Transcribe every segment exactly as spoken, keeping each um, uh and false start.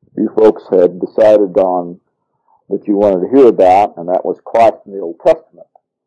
you folks had decided on that you wanted to hear about, and that was Christ in the Old Testament.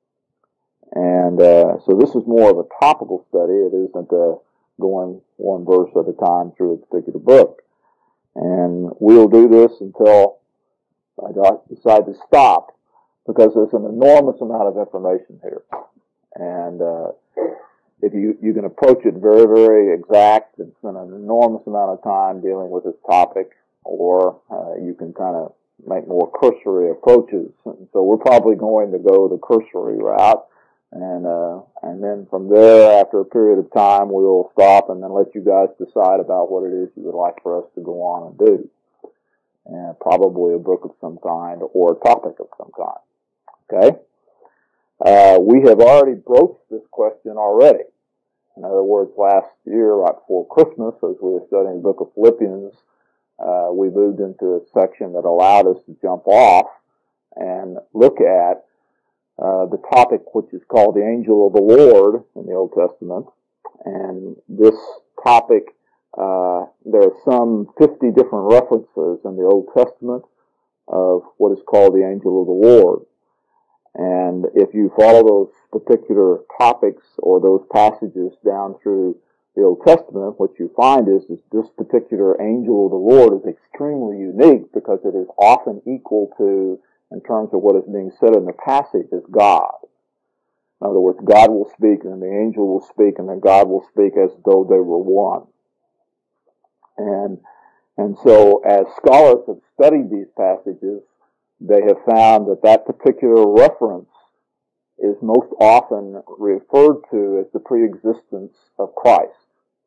And uh, so this is more of a topical study. It isn't uh, going one verse at a time through a particular book. And we'll do this until I decide to stop, because there's an enormous amount of information here. And uh, if you, you can approach it very, very exact and spend an enormous amount of time dealing with this topic, or uh, you can kind of make more cursory approaches. And so we're probably going to go the cursory route. And uh, and then from there, after a period of time, we will stop and then let you guys decide about what it is you would like for us to go on and do. And probably a book of some kind or a topic of some kind. Okay? Uh, we have already broached this question already. In other words, last year, right before Christmas, as we were studying the book of Philippians, uh, we moved into a section that allowed us to jump off and look at Uh, the topic which is called the angel of the Lord in the Old Testament. And this topic, uh, there are some fifty different references in the Old Testament of what is called the angel of the Lord. And if you follow those particular topics or those passages down through the Old Testament, what you find is, is this particular angel of the Lord is extremely unique, because it is often equal to, in terms of what is being said in the passage, is God. In other words, God will speak, and the angel will speak, and then God will speak as though they were one. And and so, as scholars have studied these passages, they have found that that particular reference is most often referred to as the pre-existence of Christ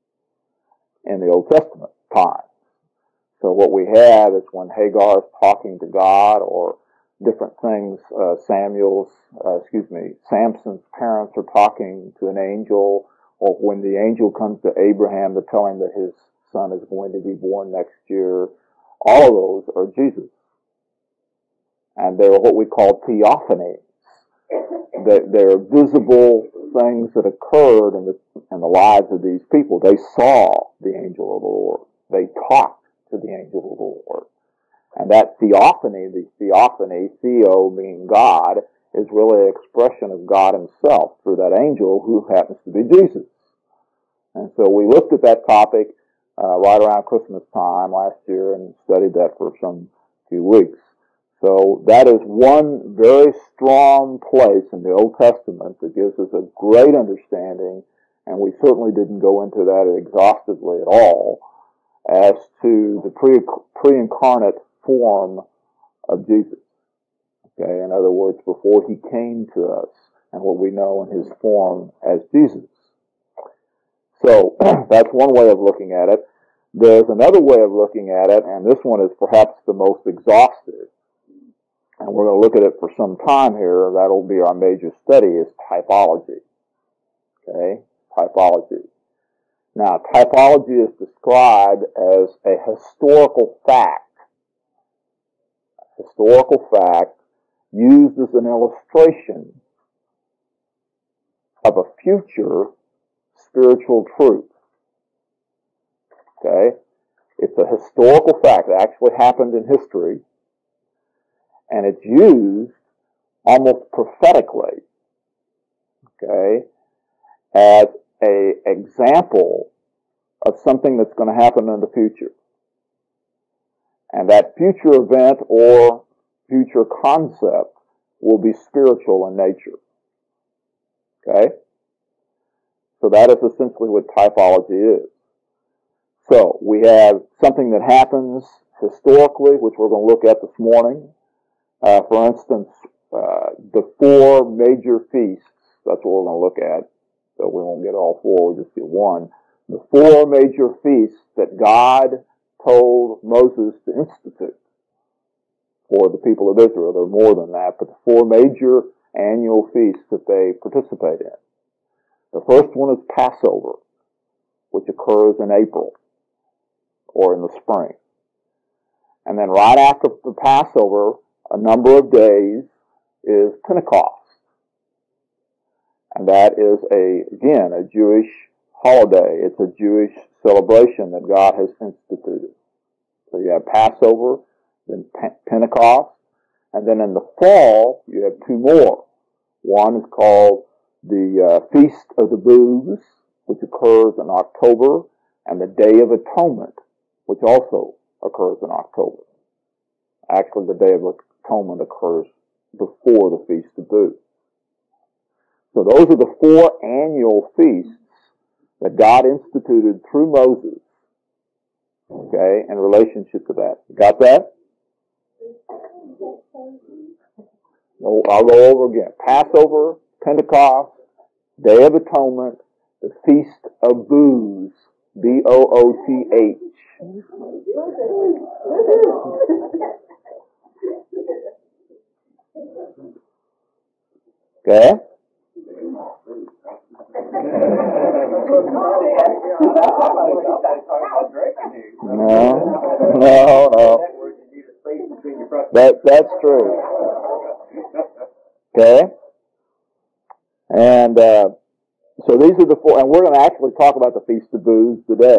in the Old Testament time. So what we have is when Hagar is talking to God, or different things, uh, Samuel's, uh, excuse me, Samson's parents are talking to an angel, or when the angel comes to Abraham to tell him that his son is going to be born next year, all of those are Jesus. And they're what we call theophanies. They're visible things that occurred in the, in the lives of these people. They saw the angel of the Lord. They talked to the angel of the Lord. And that theophany, the theophany, theo meaning God, is really an expression of God himself through that angel who happens to be Jesus. And so we looked at that topic uh, right around Christmas time last year and studied that for some few weeks. So that is one very strong place in the Old Testament that gives us a great understanding, and we certainly didn't go into that exhaustively at all, as to the pre, pre-incarnate form of Jesus. Okay, in other words, before he came to us, and what we know in his form as Jesus. So that's one way of looking at it. There's another way of looking at it, and this one is perhaps the most exhaustive, and we're going to look at it for some time here. That'll be our major study, is typology. Okay, typology. Now, typology is described as a historical fact. Historical fact used as an illustration of a future spiritual truth. Okay? It's a historical fact that actually happened in history, and it's used almost prophetically, okay, as an example of something that's going to happen in the future. And that future event or future concept will be spiritual in nature. Okay? So that is essentially what typology is. So we have something that happens historically, which we're going to look at this morning. Uh, for instance, uh, the four major feasts, that's what we're going to look at. So we won't get all four, we'll just get one. The four major feasts that God told Moses to institute for the people of Israel. There are more than that, but the four major annual feasts that they participate in. The first one is Passover, which occurs in April or in the spring. And then right after the Passover, a number of days, is Pentecost. And that is, a again, a Jewish holiday. It's a Jewish celebration that God has instituted. So you have Passover, then Pentecost, and then in the fall, you have two more. One is called the uh, Feast of the Booths, which occurs in October, and the Day of Atonement, which also occurs in October. Actually, the Day of Atonement occurs before the Feast of Booths. So those are the four annual feasts that God instituted through Moses, okay, in relationship to that. You got that? I'll go over again. Passover, Pentecost, Day of Atonement, the Feast of Booths, B O O T H. Okay? No, no, no. That, that's true. Okay? And uh, so these are the four, and we're going to actually talk about the Feast of Booths today.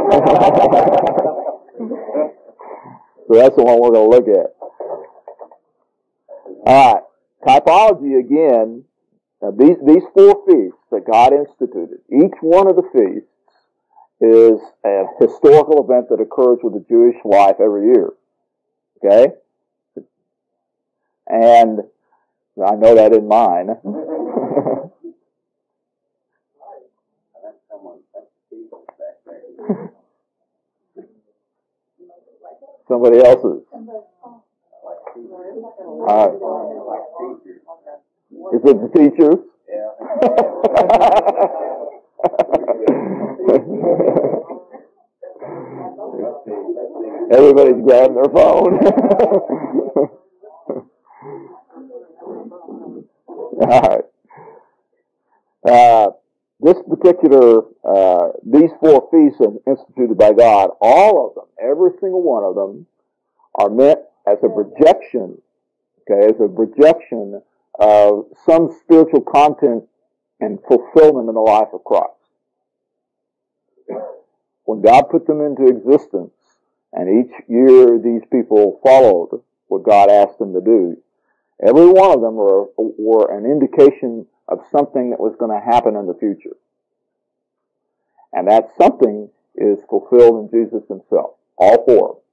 So that's the one we're going to look at. All right. Typology, again, now these, these four feasts that God instituted, each one of the feasts is a historical event that occurs with the Jewish life every year. Okay? And I know that in mine. Somebody else's. Uh, is it the teachers? Everybody's grabbing their phone. All right. Uh, this particular, uh, these four feasts are instituted by God. All of them, every single one of them, are meant as a projection, okay, as a projection of some spiritual content and fulfillment in the life of Christ. When God put them into existence, and each year these people followed what God asked them to do, every one of them were, were an indication of something that was going to happen in the future. And that something is fulfilled in Jesus himself. All four of them.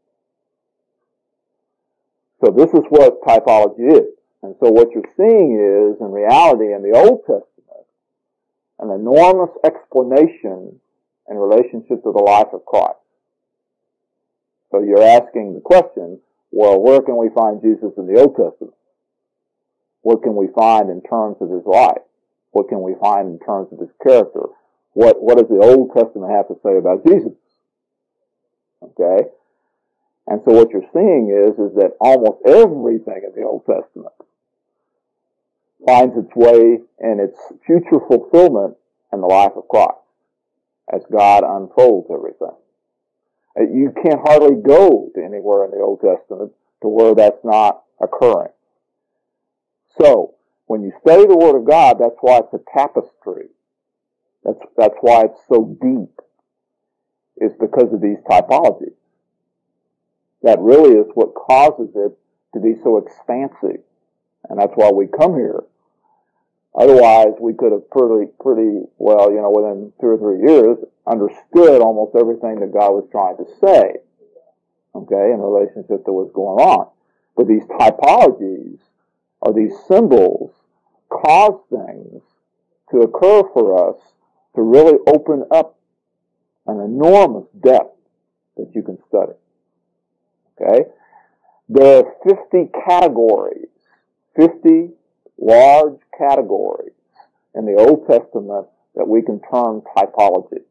So this is what typology is. And so what you're seeing is, in reality, in the Old Testament, an enormous explanation in relationship to the life of Christ. So you're asking the question, well, where can we find Jesus in the Old Testament? What can we find in terms of his life? What can we find in terms of his character? What, what does the Old Testament have to say about Jesus? Okay? And so what you're seeing is, is that almost everything in the Old Testament finds its way in its future fulfillment in the life of Christ as God unfolds everything. You can't hardly go to anywhere in the Old Testament to where that's not occurring. So, when you study the Word of God, that's why it's a tapestry. That's, that's why it's so deep. It's because of these typologies. That really is what causes it to be so expansive. And that's why we come here. Otherwise, we could have pretty, pretty well, you know, within two or three years, understood almost everything that God was trying to say, okay, in relationship to what's going on. But these typologies, or these symbols, cause things to occur for us to really open up an enormous depth that you can study. Okay? There are fifty categories, fifty large categories in the Old Testament that we can term typologies.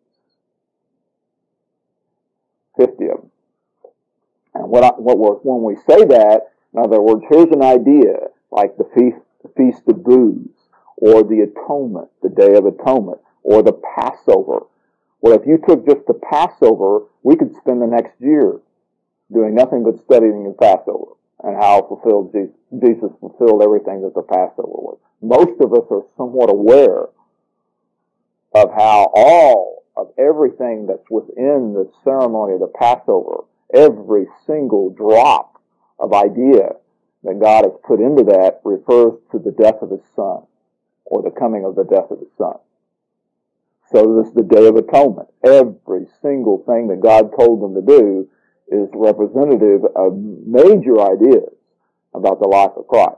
fifty of them. And what, I, what we're, when we say that, in other words, here's an idea, like the Feast, the Feast of Booths, or the Atonement, the Day of Atonement, or the Passover. Well, if you took just the Passover, we could spend the next year doing nothing but studying the Passover and how fulfilled Jesus, Jesus fulfilled everything that the Passover was. Most of us are somewhat aware of how all of everything that's within the ceremony of the Passover Every single drop of idea that God has put into that refers to the death of His Son, or the coming of the death of His Son. So this is the Day of Atonement. Every single thing that God told them to do is representative of major ideas about the life of Christ.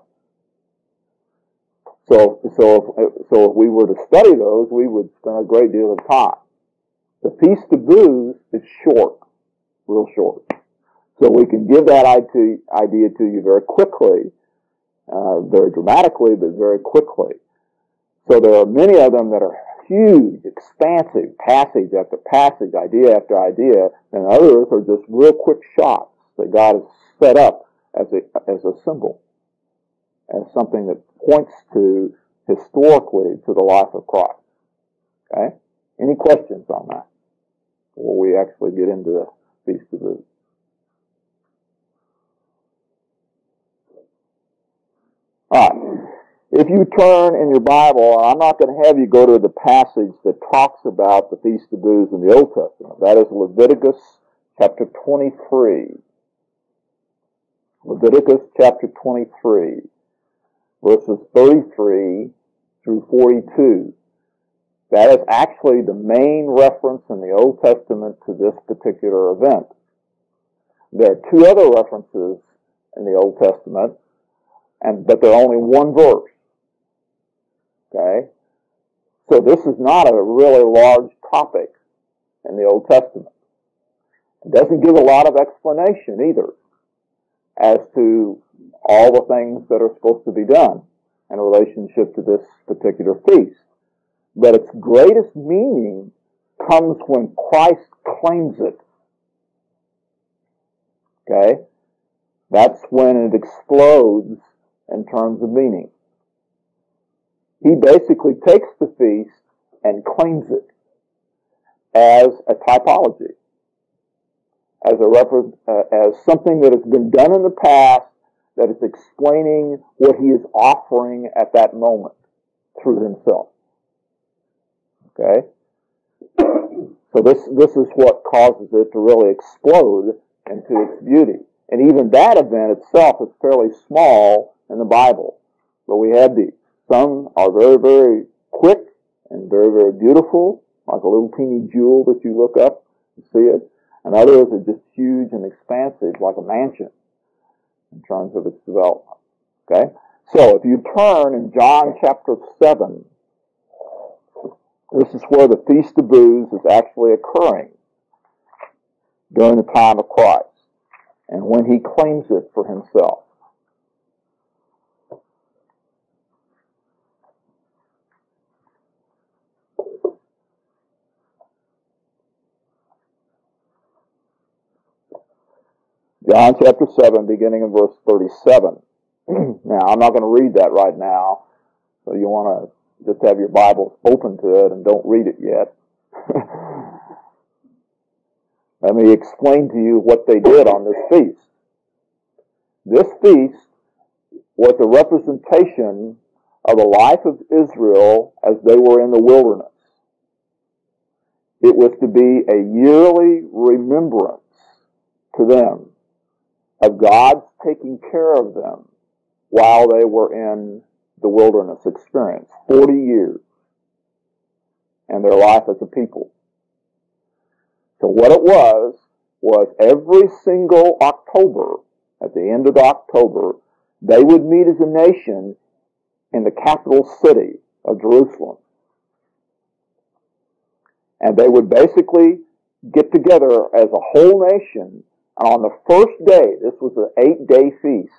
So, so if, so if we were to study those, we would spend a great deal of time. The Feast of Booths is short, real short. So we can give that idea to you very quickly, uh, very dramatically, but very quickly. So there are many of them that are huge, expansive, passage after passage, idea after idea, and others are just real quick shots that God has set up as a, as a symbol, as something that points to, historically, to the life of Christ. Okay? Any questions on that before we actually get into the Feast of Booths? All right. If you turn in your Bible, I'm not going to have you go to the passage that talks about the Feast of Booths in the Old Testament. That is Leviticus chapter twenty-three. Leviticus chapter twenty-three, verses thirty-three through forty-two. That is actually the main reference in the Old Testament to this particular event. There are two other references in the Old Testament, and but they're only one verse. Okay? So this is not a really large topic in the Old Testament. It doesn't give a lot of explanation either as to all the things that are supposed to be done in relationship to this particular feast. But its greatest meaning comes when Christ claims it. Okay? That's when it explodes in terms of meaning. He basically takes the feast and claims it as a typology, as a refer- uh, as something that has been done in the past that is explaining what He is offering at that moment through Himself. Okay? So this this is what causes it to really explode into its beauty. And even that event itself is fairly small in the Bible. But we have these. Some are very, very quick and very, very beautiful, like a little teeny jewel that you look up and see it. And others are just huge and expansive, like a mansion, in terms of its development. Okay? So, if you turn in John chapter seven, this is where the Feast of Booths is actually occurring during the time of Christ, and when He claims it for Himself. John chapter seven, beginning in verse thirty-seven. Now, I'm not going to read that right now, so you want to just have your Bibles open to it and don't read it yet. Let me explain to you what they did on this feast. This feast was a representation of the life of Israel as they were in the wilderness. It was to be a yearly remembrance to them of God's taking care of them while they were in the wilderness experience, forty years, and their life as a people. So what it was, was every single October, at the end of October, they would meet as a nation in the capital city of Jerusalem. And they would basically get together as a whole nation. And on the first day, this was an eight-day feast.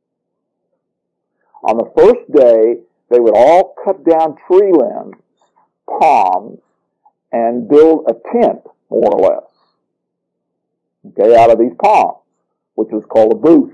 On the first day, they would all cut down tree limbs, palms, and build a tent, more or less, okay, out of these palms, which was called a booth.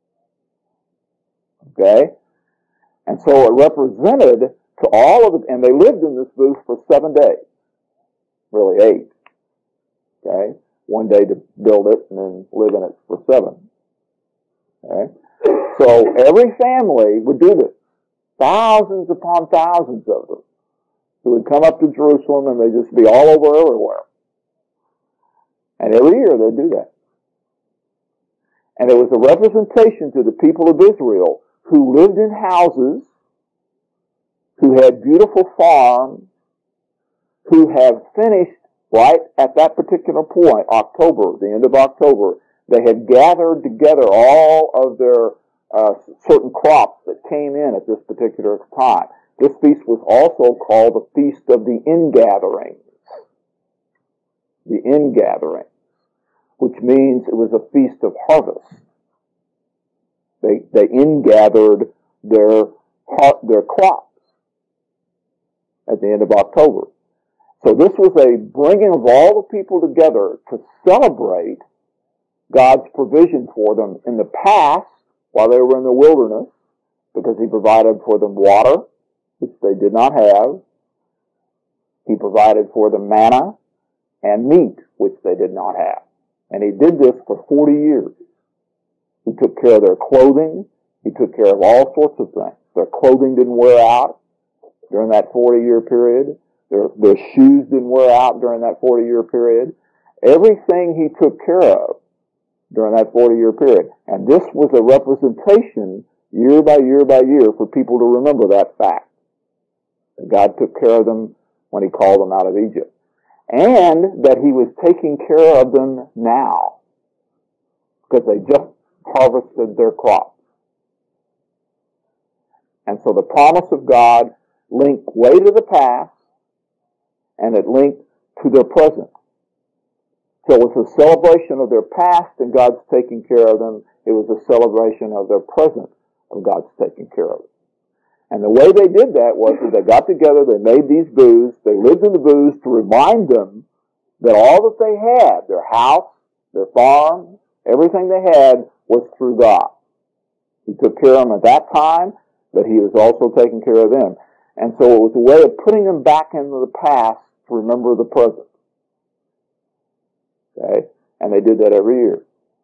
Okay? And so it represented to all of it, and they lived in this booth for seven days. Really eight. Okay? One day to build it and then live in it for seven. Okay? So every family would do this. Thousands upon thousands of them who would come up to Jerusalem, and they'd just be all over everywhere. And every year they'd do that. And it was a representation to the people of Israel who lived in houses, who had beautiful farms, who have finished right at that particular point, October, the end of October. They had gathered together all of their uh, certain crops that came in at this particular time. This feast was also called the Feast of the Ingatherings. The Ingatherings, which means it was a feast of harvest. They they ingathered their their crops at the end of October. So this was a bringing of all the people together to celebrate God's provision for them in the past while they were in the wilderness, because He provided for them water, which they did not have. He provided for them manna and meat, which they did not have. And He did this for forty years. He took care of their clothing. He took care of all sorts of things. Their clothing didn't wear out during that forty-year period. Their, their shoes didn't wear out during that forty-year period. Everything He took care of during that forty-year period. And this was a representation, year by year by year, for people to remember that fact. That God took care of them when He called them out of Egypt. And that He was taking care of them now, because they just harvested their crops. And so the promise of God linked way to the past, and it linked to their present. So it was a celebration of their past and God's taking care of them. It was a celebration of their present of God's taking care of them. And the way they did that was that they got together, they made these booths, they lived in the booths to remind them that all that they had, their house, their farm, everything they had was through God. He took care of them at that time, but He was also taking care of them. And so it was a way of putting them back into the past to remember the present. Okay? And they did that every year.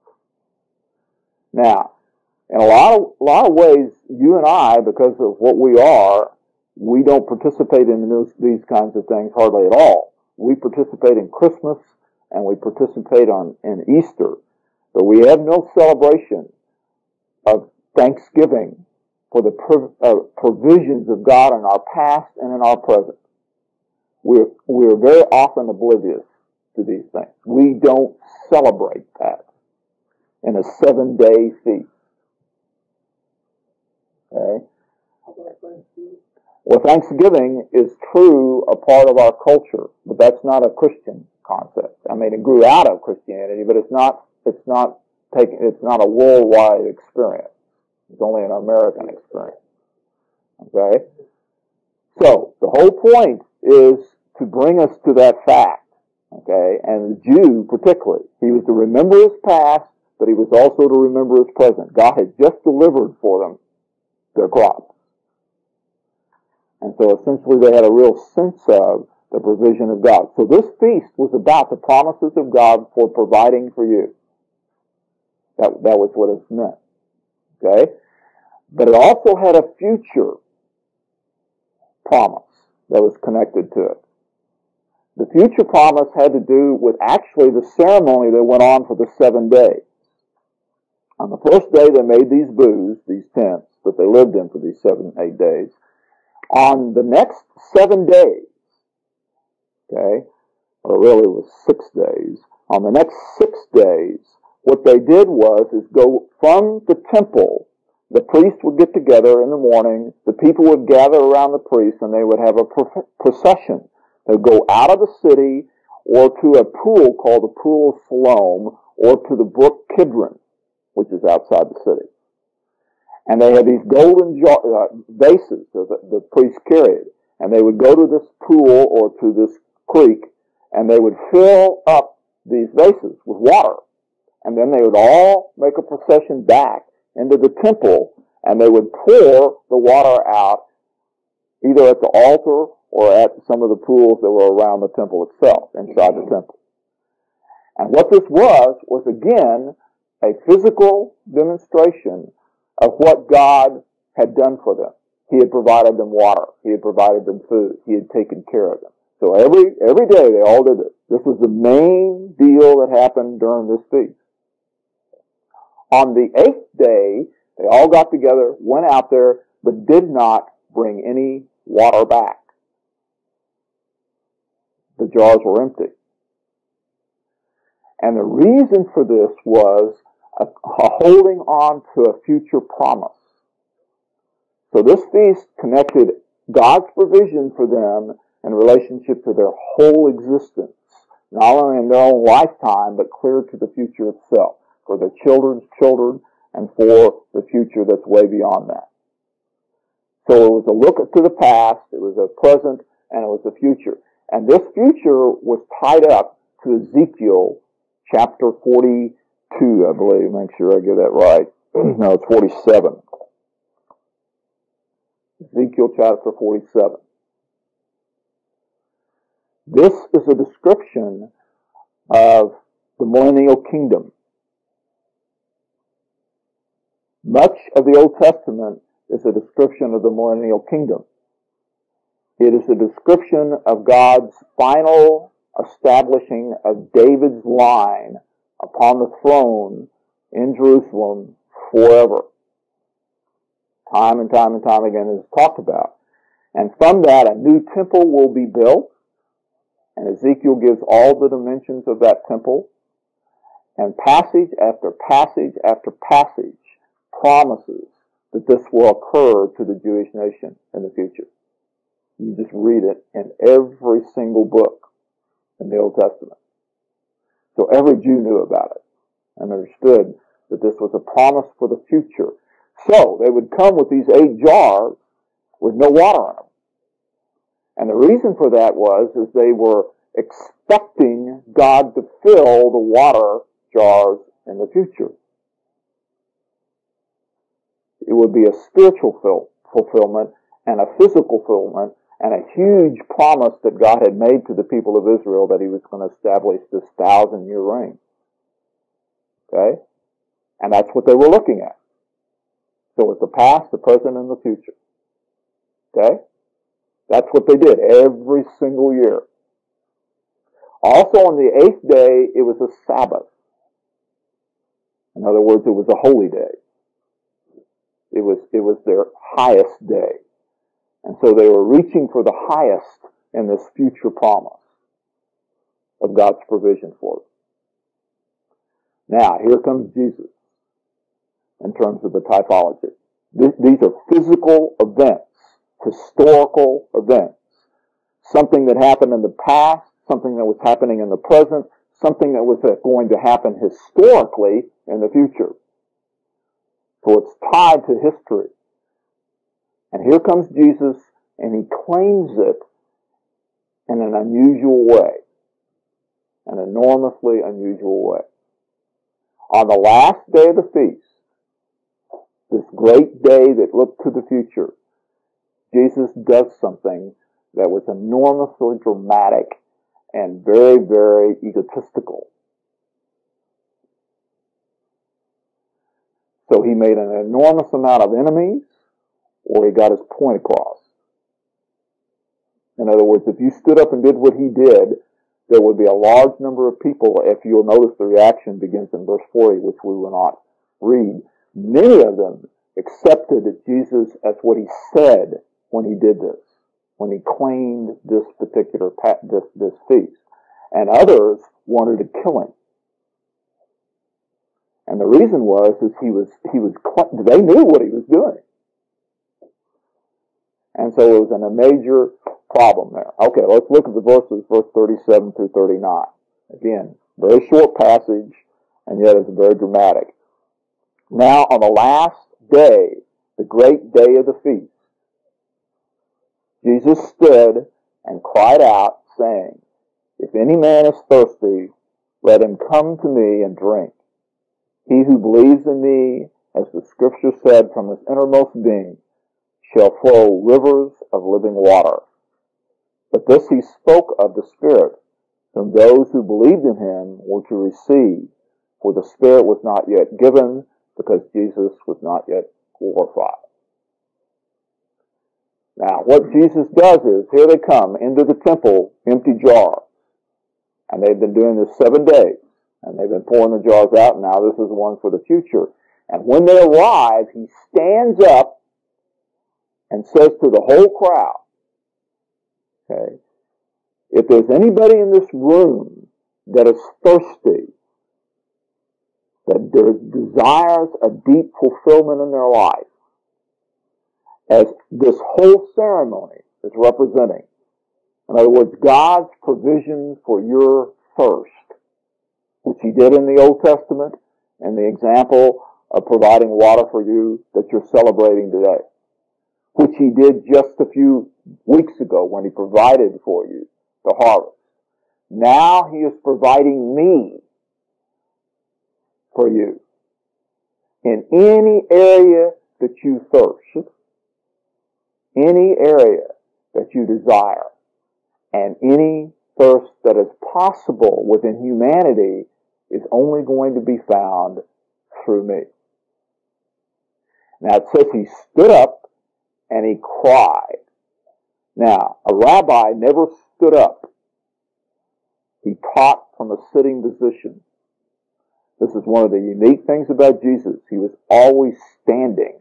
Now, in a lot of, a lot of ways, you and I, because of what we are, we don't participate in those, these kinds of things hardly at all. We participate in Christmas and we participate on in Easter, but we have no celebration of Thanksgiving for the prov- uh, provisions of God in our past and in our present. We're, we're very often oblivious to these things. We don't celebrate that in a seven-day feast. Okay? Well, Thanksgiving is true a part of our culture, but that's not a Christian concept. I mean, it grew out of Christianity, but it's not. It's not taking. It's not a worldwide experience. It's only an American experience. Okay? So, the whole point is to bring us to that fact. Okay? And the Jew, particularly, he was to remember his past, but he was also to remember his present. God had just delivered for them their crops. And so, essentially, they had a real sense of the provision of God. So, this feast was about the promises of God for providing for you. That, that was what it meant. Okay? But it also had a future promise that was connected to it. The future promise had to do with actually the ceremony that went on for the seven days. On the first day, they made these booths, these tents, that they lived in for these seven, eight days. On the next seven days, okay, or really it was six days, on the next six days, what they did was is go from the temple. The priest would get together in the morning, the people would gather around the priest, and they would have a procession. They'd go out of the city or to a pool called the Pool of Siloam or to the brook Kidron, which is outside the city. And they had these golden jar, uh, vases that the, the priests carried. And they would go to this pool or to this creek, and they would fill up these vases with water. And then they would all make a procession back into the temple, and they would pour the water out either at the altar or at some of the pools that were around the temple itself, inside the temple. And what this was, was again, a physical demonstration of what God had done for them. He had provided them water. He had provided them food. He had taken care of them. So every every day they all did this. This was the main deal that happened during this feast. On the eighth day, they all got together, went out there, but did not bring any water back. The jars were empty. And the reason for this was a, a holding on to a future promise. So this feast connected God's provision for them in relationship to their whole existence, not only in their own lifetime, but clear to the future itself, for their children's children, and for the future that's way beyond that. So it was a look to the past, it was a present, and it was the future. And this future was tied up to Ezekiel chapter forty-two, I believe. Make sure I get that right. No, it's forty-seven. Ezekiel chapter forty-seven. This is a description of the millennial kingdom. Much of the Old Testament is a description of the millennial kingdom. It is a description of God's final establishing of David's line upon the throne in Jerusalem forever. Time and time and time again is talked about. And from that, a new temple will be built. And Ezekiel gives all the dimensions of that temple. And passage after passage after passage promises that this will occur to the Jewish nation in the future. You just read it in every single book in the Old Testament. So every Jew knew about it and understood that this was a promise for the future. So they would come with these eight jars with no water in them. And the reason for that was is they were expecting God to fill the water jars in the future. It would be a spiritual ful- fulfillment and a physical fulfillment and a huge promise that God had made to the people of Israel that he was going to establish this thousand-year reign. Okay? And that's what they were looking at. So it's the past, the present, and the future. Okay? That's what they did every single year. Also on the eighth day, it was a Sabbath. In other words, it was a holy day. It was, it was their highest day. And so they were reaching for the highest in this future promise of God's provision for them. Now, here comes Jesus in terms of the typology. These are physical events, historical events. Something that happened in the past, something that was happening in the present, something that was going to happen historically in the future. So it's tied to history. And here comes Jesus, and he claims it in an unusual way, an enormously unusual way. On the last day of the feast, this great day that looked to the future, Jesus does something that was enormously dramatic and very, very egotistical. So he made an enormous amount of enemies, or he got his point across. In other words, if you stood up and did what he did, there would be a large number of people. If you'll notice, the reaction begins in verse forty, which we will not read. Many of them accepted Jesus as what he said when he did this, when he claimed this particular this, this feast. And others wanted to kill him. And the reason was is he was he was they knew what he was doing. And so it was a major problem there. Okay, let's look at the verses, verse thirty-seven through thirty-nine. Again, very short passage, and yet it's very dramatic. Now, on the last day, the great day of the feast, Jesus stood and cried out, saying, "If any man is thirsty, let him come to me and drink. He who believes in me, as the Scripture said, from his innermost being, shall flow rivers of living water." But this he spoke of the Spirit, whom those who believed in him were to receive, for the Spirit was not yet given, because Jesus was not yet glorified. Now, what Jesus does is, here they come into the temple, empty jars. And they've been doing this seven days. And they've been pouring the jars out, and now this is one for the future. And when they arrive, he stands up and says to the whole crowd, okay, if there's anybody in this room that is thirsty, that desires a deep fulfillment in their life, as this whole ceremony is representing, in other words, God's provision for your thirst, which he did in the Old Testament, and the example of providing water for you that you're celebrating today, which he did just a few weeks ago when he provided for you the harvest. Now he is providing me for you in any area that you thirst, any area that you desire, and any thirst that is possible within humanity is only going to be found through me. Now it says he stood up and he cried. Now, a rabbi never stood up. He taught from a sitting position. This is one of the unique things about Jesus. He was always standing.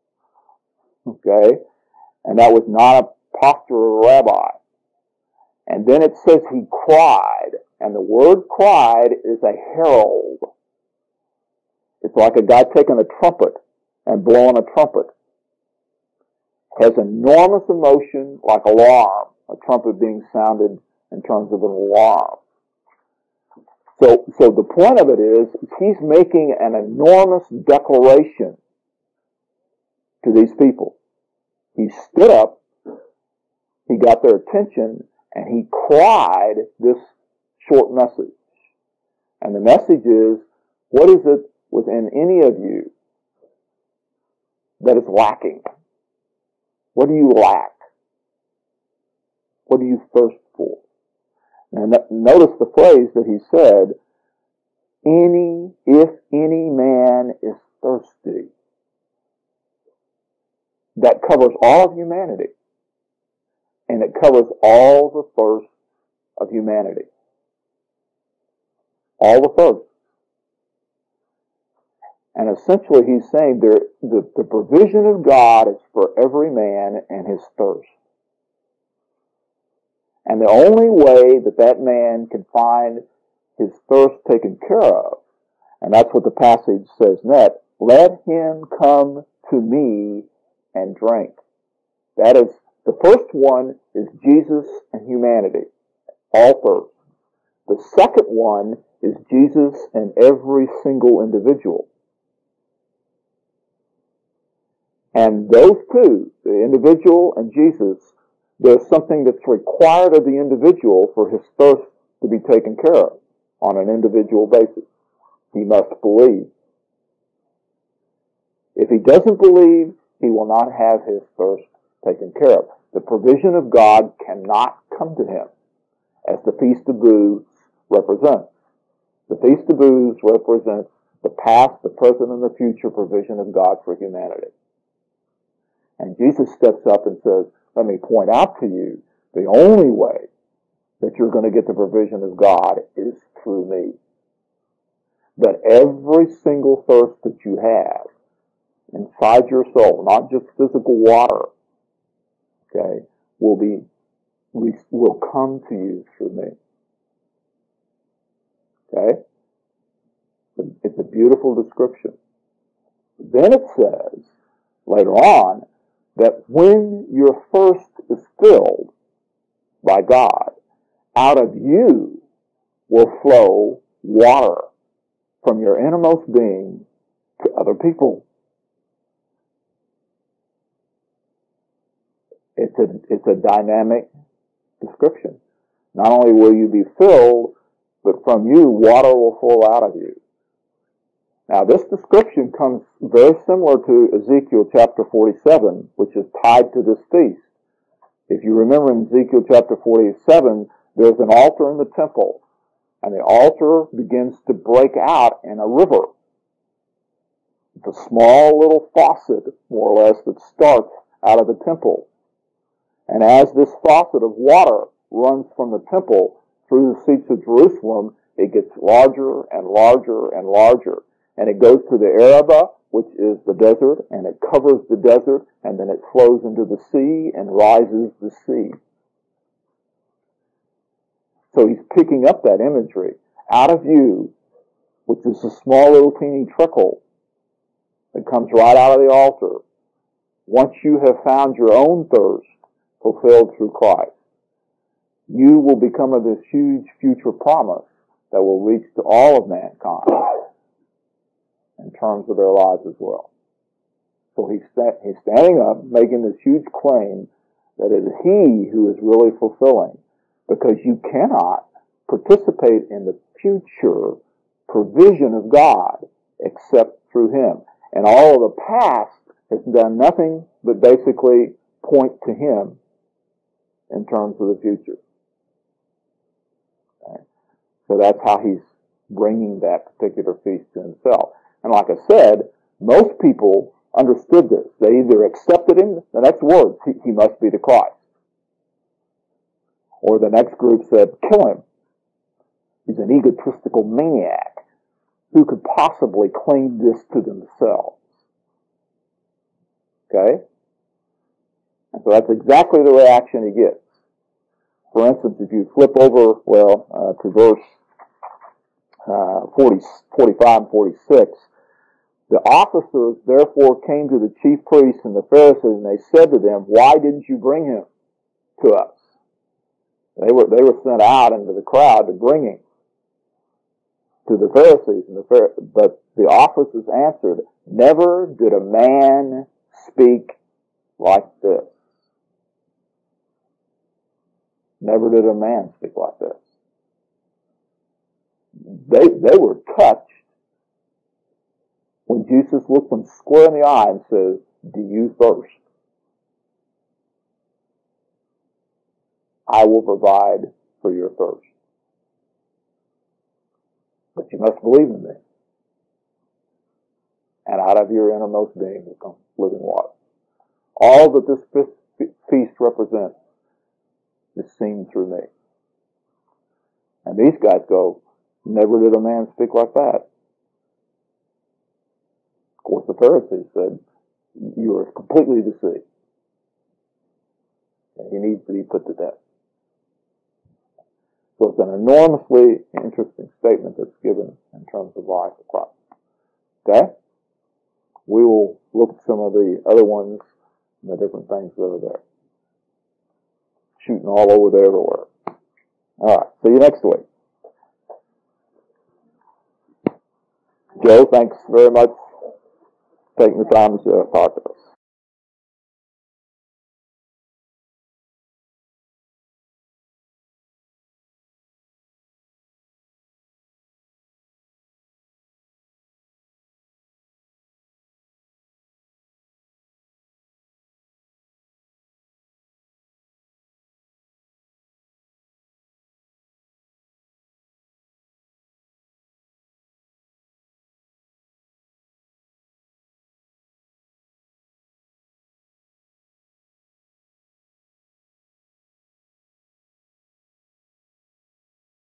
Okay? And that was not a posture of a rabbi. And then it says he cried. And the word cried is a herald. It's like a guy taking a trumpet and blowing a trumpet. It has enormous emotion, like alarm, a trumpet being sounded in terms of an alarm. So, so the point of it is, he's making an enormous declaration to these people. He stood up, he got their attention, and he cried this short message. And the message is, what is it within any of you that is lacking? What do you lack? What do you thirst for? And notice the phrase that he said, any, if any man is thirsty. That covers all of humanity. And it covers all the thirst of humanity. All the thirst. And essentially he's saying there, the, the provision of God is for every man and his thirst. And the only way that that man can find his thirst taken care of, and that's what the passage says next, let him come to me and drink. That is, the first one is Jesus and humanity, all thirst. The second one is Jesus and every single individual. And those two, the individual and Jesus, there's something that's required of the individual for his thirst to be taken care of on an individual basis. He must believe. If he doesn't believe, he will not have his thirst taken care of. The provision of God cannot come to him, as the Feast of Booths represents. The Feast of Booths represents the past, the present, and the future provision of God for humanity. And Jesus steps up and says, let me point out to you, the only way that you're going to get the provision of God is through me. That every single thirst that you have inside your soul, not just physical water, okay, will be, will come to you through me. Okay? It's a beautiful description. Then it says, later on, that when your thirst is filled by God, out of you will flow water from your innermost being to other people. It's a, it's a dynamic description. Not only will you be filled, but from you, water will flow out of you. Now, this description comes very similar to Ezekiel chapter forty-seven, which is tied to this feast. If you remember in Ezekiel chapter forty-seven, there's an altar in the temple, and the altar begins to break out in a river. It's a small little faucet, more or less, that starts out of the temple. And as this faucet of water runs from the temple through the streets of Jerusalem, it gets larger and larger and larger. And it goes to the Arabah, which is the desert, and it covers the desert, and then it flows into the sea and rises the sea. So he's picking up that imagery. Out of you, which is a small little teeny trickle that comes right out of the altar, once you have found your own thirst fulfilled through Christ, you will become of this huge future promise that will reach to all of mankind in terms of their lives as well. So he's, sta- he's standing up, making this huge claim that it is he who is really fulfilling, because you cannot participate in the future provision of God except through him. And all of the past has done nothing but basically point to him in terms of the future. Okay? So that's how he's bringing that particular feast to himself. And like I said, most people understood this. They either accepted him, the next word, he, he must be the Christ. Or the next group said, kill him. He's an egotistical maniac. Who could possibly claim this to themselves? Okay? And so that's exactly the reaction he gets. For instance, if you flip over, well, uh, to verse uh, forty, forty-five and forty-six, the officers therefore came to the chief priests and the Pharisees, and they said to them, why didn't you bring him to us? They were, they were sent out into the crowd to bring him to the Pharisees, and the Pharisees, but the officers answered, never did a man speak like this. Never did a man speak like this. They, they were touched when Jesus looked them square in the eye and says, do you thirst? I will provide for your thirst. But you must believe in me. And out of your innermost being will come living water. All that this feast represents is seen through me. And these guys go, never did a man speak like that. Of course, the Pharisees said, you are completely deceived. And he needs to be put to death. So it's an enormously interesting statement that's given in terms of life of Christ. Okay? We will look at some of the other ones and the different things that are there. Shooting all over there everywhere. Alright, see you next week. Joe, thanks very much for taking the time to talk to us.